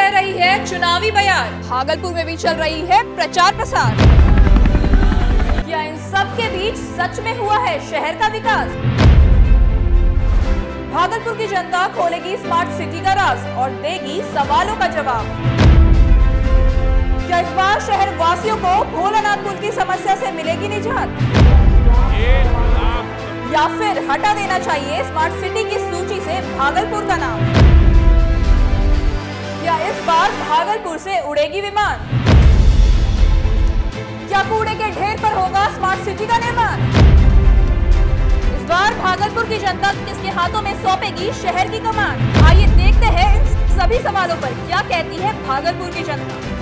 बह रही है चुनावी बयार, भागलपुर में भी चल रही है प्रचार प्रसार। क्या इन सब के बीच सच में हुआ है शहर का विकास? भागलपुर की जनता खोलेगी स्मार्ट सिटी का राज और देगी सवालों का जवाब। क्या इस बार शहर वासियों को भोलानाथ पुल की समस्या से मिलेगी निजात, या फिर हटा देना चाहिए स्मार्ट सिटी की सूची से भागलपुर का नाम? क्या इस बार भागलपुर से उड़ेगी विमान? क्या कूड़े के ढेर पर होगा स्मार्ट सिटी का निर्माण? इस बार भागलपुर की जनता किसके हाथों में सौंपेगी शहर की कमान? आइए देखते हैं इन सभी सवालों पर क्या कहती है भागलपुर की जनता।